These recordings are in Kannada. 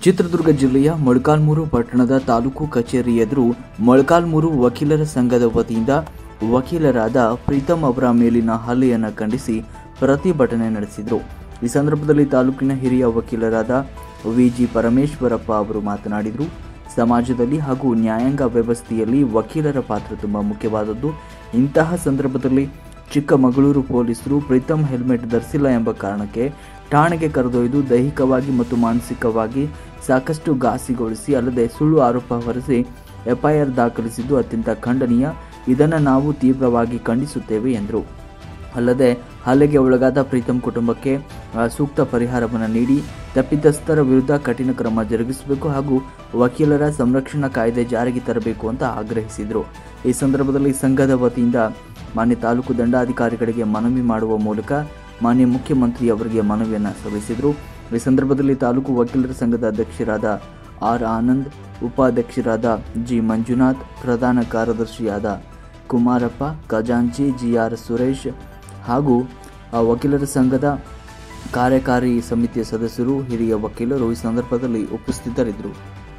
ಚಿತ್ರದುರ್ಗ ಜಿಲ್ಲೆಯ ಮೊಳಕಾಲ್ಮೂರು ಪಟ್ಟಣದ ತಾಲೂಕು ಕಚೇರಿ ಎದುರು ಮೊಳಕಾಲ್ಮೂರು ವಕೀಲರ ಸಂಘದ ವತಿಯಿಂದ ವಕೀಲರಾದ ಪ್ರೀತಮ್ ಅವರ ಮೇಲಿನ ಹಲ್ಲೆಯನ್ನು ಖಂಡಿಸಿ ಪ್ರತಿಭಟನೆ ನಡೆಸಿದರು। ಈ ಸಂದರ್ಭದಲ್ಲಿ ತಾಲೂಕಿನ ಹಿರಿಯ ವಕೀಲರಾದ ವಿಜಿ ಪರಮೇಶ್ವರಪ್ಪ ಅವರು ಮಾತನಾಡಿದರು। ಸಮಾಜದಲ್ಲಿ ಹಾಗೂ ನ್ಯಾಯಾಂಗ ವ್ಯವಸ್ಥೆಯಲ್ಲಿ ವಕೀಲರ ಪಾತ್ರ ತುಂಬಾ ಮುಖ್ಯವಾದದ್ದು। ಇಂತಹ ಸಂದರ್ಭದಲ್ಲಿ ಚಿಕ್ಕಮಗಳೂರು ಪೊಲೀಸರು ಪ್ರೀತಮ್ ಹೆಲ್ಮೆಟ್ ಧರಿಸಿಲ್ಲ ಎಂಬ ಕಾರಣಕ್ಕೆ ಠಾಣೆಗೆ ಕರೆದೊಯ್ದು ದೈಹಿಕವಾಗಿ ಮತ್ತು ಮಾನಸಿಕವಾಗಿ ಸಾಕಷ್ಟು ಘಾಸಿಗೊಳಿಸಿ ಅಲ್ಲದೆ ಸುಳ್ಳು ಆರೋಪ ಹೊರಿಸಿ ಎಫ್ಐಆರ್ ದಾಖಲಿಸಿದ್ದು ಅತ್ಯಂತ ಖಂಡನೀಯ। ಇದನ್ನು ನಾವು ತೀವ್ರವಾಗಿ ಖಂಡಿಸುತ್ತೇವೆ ಎಂದರು। ಅಲ್ಲದೆ ಹಲ್ಲೆಗೆ ಒಳಗಾದ ಪ್ರೀತಮ್ ಕುಟುಂಬಕ್ಕೆ ಸೂಕ್ತ ಪರಿಹಾರವನ್ನು ನೀಡಿ ತಪ್ಪಿತಸ್ಥರ ವಿರುದ್ಧ ಕಠಿಣ ಕ್ರಮ ಜರುಗಿಸಬೇಕು ಹಾಗೂ ವಕೀಲರ ಸಂರಕ್ಷಣಾ ಕಾಯ್ದೆ ಜಾರಿಗೆ ತರಬೇಕು ಅಂತ ಆಗ್ರಹಿಸಿದರು। ಈ ಸಂದರ್ಭದಲ್ಲಿ ಸಂಘದ ವತಿಯಿಂದ ಮಾನ್ಯ ತಾಲೂಕು ದಂಡಾಧಿಕಾರಿಗಳಿಗೆ ಮನವಿ ಮಾಡುವ ಮೂಲಕ ಮಾನ್ಯ ಮುಖ್ಯಮಂತ್ರಿ ಅವರಿಗೆ ಮನವಿಯನ್ನು ಸಲ್ಲಿಸಿದರು। ಈ ಸಂದರ್ಭದಲ್ಲಿ ತಾಲೂಕು ವಕೀಲರ ಸಂಘದ ಅಧ್ಯಕ್ಷರಾದ ಆರ್ ಆನಂದ್, ಉಪಾಧ್ಯಕ್ಷರಾದ ಜಿ ಮಂಜುನಾಥ್, ಪ್ರಧಾನ ಕಾರ್ಯದರ್ಶಿಯಾದ ಕುಮಾರಪ್ಪ, ಖಜಾಂಚಿ ಜಿಆರ್ ಸುರೇಶ್ ಹಾಗೂ ವಕೀಲರ ಸಂಘದ ಕಾರ್ಯಕಾರಿ ಸಮಿತಿಯ ಸದಸ್ಯರು, ಹಿರಿಯ ವಕೀಲರು ಈ ಸಂದರ್ಭದಲ್ಲಿ ಉಪಸ್ಥಿತರಿದ್ದರು।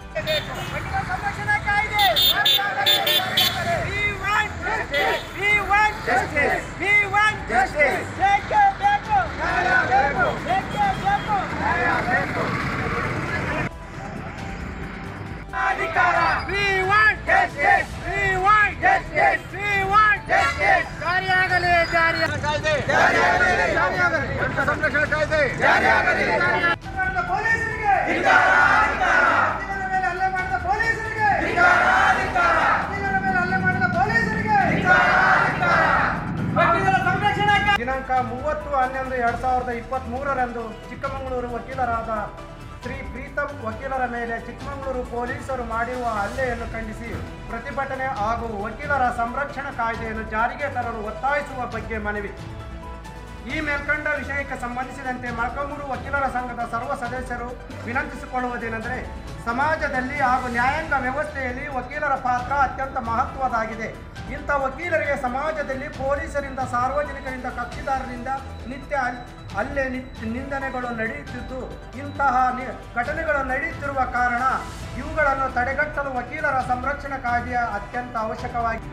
ದಿನಾಂಕ 30/11/2023ರಂದು ಚಿಕ್ಕಮಗಳೂರು ವಕೀಲರಾದ ಶ್ರೀ ಪ್ರೀತಮ್ ವಕೀಲರ ಮೇಲೆ ಚಿಕ್ಕಮಗಳೂರು ಪೊಲೀಸರು ಮಾಡಿರುವ ಹಲ್ಲೆಯನ್ನು ಖಂಡಿಸಿ ಪ್ರತಿಭಟನೆ ಹಾಗೂ ವಕೀಲರ ಸಂರಕ್ಷಣಾ ಕಾಯ್ದೆಯನ್ನು ಜಾರಿಗೆ ತರಲು ಒತ್ತಾಯಿಸುವ ಬಗ್ಗೆ ಮನವಿ। ಈ ಮೇಲ್ಕಂಡ ವಿಷಯಕ್ಕೆ ಸಂಬಂಧಿಸಿದಂತೆ ಮೊಳಕಾಲ್ಮೂರು ವಕೀಲರ ಸಂಘದ ಸರ್ವ ಸದಸ್ಯರು ವಿನಂತಿಸಿಕೊಳ್ಳುವುದೇನೆಂದರೆ, ಸಮಾಜದಲ್ಲಿ ಹಾಗೂ ನ್ಯಾಯಾಂಗ ವ್ಯವಸ್ಥೆಯಲ್ಲಿ ವಕೀಲರ ಪಾತ್ರ ಅತ್ಯಂತ ಮಹತ್ವದಾಗಿದೆ। ಇಂಥ ವಕೀಲರಿಗೆ ಸಮಾಜದಲ್ಲಿ ಪೊಲೀಸರಿಂದ, ಸಾರ್ವಜನಿಕರಿಂದ, ಕಕ್ಷಿದಾರರಿಂದ ನಿತ್ಯ ಹಲ್ಲೆ ನಿಂದನೆಗಳು ನಡೆಯುತ್ತಿದ್ದು, ಇಂತಹ ಘಟನೆಗಳು ನಡೆಯುತ್ತಿರುವ ಕಾರಣ ಇವುಗಳನ್ನು ತಡೆಗಟ್ಟಲು ವಕೀಲರ ಸಂರಕ್ಷಣಾ ಕಾಯ್ದೆಯ ಅತ್ಯಂತ ಅವಶ್ಯಕವಾಗಿದೆ।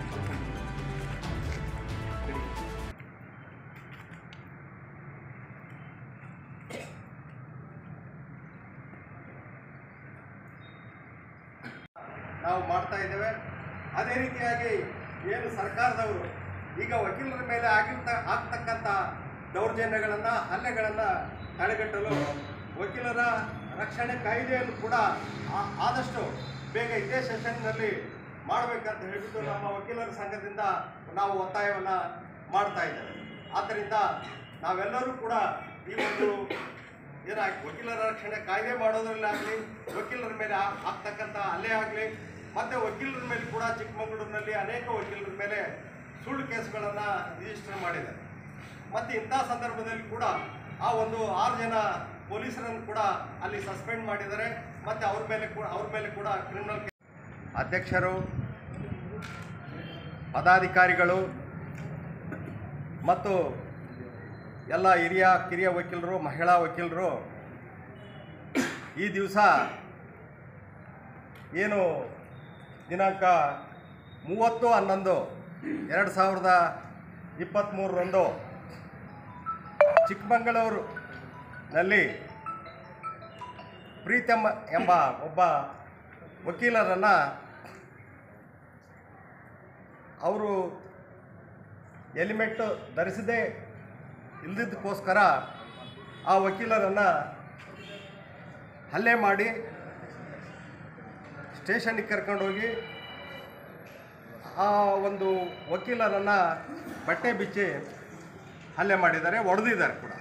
ನಾವು ಮಾಡ್ತಾ ಇದ್ದೇವೆ। ಅದೇ ರೀತಿಯಾಗಿ ಏನು ಸರ್ಕಾರದವರು ಈಗ ವಕೀಲರ ಮೇಲೆ ಆಗ್ತಕ್ಕಂಥ ದೌರ್ಜನ್ಯಗಳನ್ನು, ಹಲ್ಲೆಗಳನ್ನು ತಡೆಗಟ್ಟಲು ವಕೀಲರ ರಕ್ಷಣೆ ಕಾಯ್ದೆಯನ್ನು ಕೂಡ ಆದಷ್ಟು ಬೇಗ ಇದೇ ಸೆಷನ್ನಲ್ಲಿ ಮಾಡಬೇಕಂತ ಹೇಳಿಬಿಟ್ಟು ನಮ್ಮ ವಕೀಲರ ಸಂಘದಿಂದ ನಾವು ಒತ್ತಾಯವನ್ನು ಮಾಡ್ತಾ ಇದ್ದೇವೆ। ಆದ್ದರಿಂದ ನಾವೆಲ್ಲರೂ ಕೂಡ ಈ ಒಂದು ವಕೀಲರ ರಕ್ಷಣೆ ಕಾಯ್ದೆ ಮಾಡೋದ್ರಲ್ಲಾಗಲಿ, ವಕೀಲರ ಮೇಲೆ ಆಗ್ತಕ್ಕಂಥ ಹಲ್ಲೆ ಆಗಲಿ, ಮತ್ತು ವಕೀಲರ ಮೇಲೆ ಕೂಡ ಚಿಕ್ಕಮಗಳೂರಿನಲ್ಲಿ ಅನೇಕ ವಕೀಲರ ಮೇಲೆ ಸುಳ್ಳು ಕೇಸ್ಗಳನ್ನು ರಿಜಿಸ್ಟರ್ ಮಾಡಿದ್ದಾರೆ। ಮತ್ತು ಇಂಥ ಸಂದರ್ಭದಲ್ಲಿ ಕೂಡ ಆ ಒಂದು 6 ಜನ ಪೊಲೀಸರನ್ನು ಕೂಡ ಅಲ್ಲಿ ಸಸ್ಪೆಂಡ್ ಮಾಡಿದ್ದಾರೆ ಮತ್ತು ಅವ್ರ ಮೇಲೆ ಕೂಡ ಕ್ರಿಮಿನಲ್ ಅಧ್ಯಕ್ಷರು, ಪದಾಧಿಕಾರಿಗಳು ಮತ್ತು ಎಲ್ಲ ಹಿರಿಯ ಕಿರಿಯ ವಕೀಲರು, ಮಹಿಳಾ ವಕೀಲರು ಈ ದಿವಸ ಏನು ದಿನಾಂಕ 30/11/2023ರಂದು ಚಿಕ್ಕಮಗಳೂರಿನಲ್ಲಿ ಪ್ರೀತಮ್ ಎಂಬ ಒಬ್ಬ ವಕೀಲರನ್ನು ಅವರು ಹೆಲ್ಮೆಟ್ ಧರಿಸದೇ ಇಲ್ಲದಿದ್ದಕ್ಕೋಸ್ಕರ ಆ ವಕೀಲರನ್ನು ಹಲ್ಲೆ ಮಾಡಿ ಸ್ಟೇಷನ್ಗೆ ಕರ್ಕೊಂಡೋಗಿ ಆ ಒಂದು ವಕೀಲರನ್ನು ಬಟ್ಟೆ ಬಿಚ್ಚಿ ಹಲ್ಲೆ ಮಾಡಿದ್ದಾರೆ, ಹೊಡೆದಿದ್ದಾರೆ ಕೂಡ।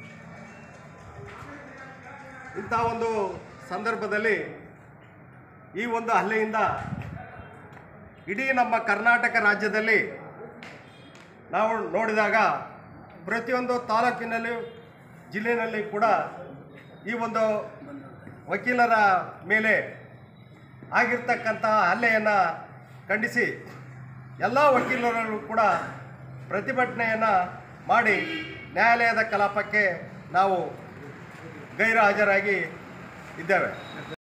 ಇಂಥ ಒಂದು ಸಂದರ್ಭದಲ್ಲಿ ಈ ಒಂದು ಹಲ್ಲೆಯಿಂದ ಇಡೀ ನಮ್ಮ ಕರ್ನಾಟಕ ರಾಜ್ಯದಲ್ಲಿ ನಾವು ನೋಡಿದಾಗ ಪ್ರತಿಯೊಂದು ತಾಲೂಕಿನಲ್ಲಿ, ಜಿಲ್ಲೆಯಲ್ಲಿ ಕೂಡ ಈ ಒಂದು ವಕೀಲರ ಮೇಲೆ ಆಗಿರ್ತಕ್ಕಂಥ ಹಲ್ಲೆಯನ್ನು ಖಂಡಿಸಿ ಎಲ್ಲ ವಕೀಲರು ಕೂಡ ಪ್ರತಿಭಟನೆಯನ್ನು ಮಾಡಿ ನ್ಯಾಯಾಲಯದ ಕಲಾಪಕ್ಕೆ ನಾವು ಗೈರು ಹಾಜರಾಗಿ ಇದ್ದೇವೆ।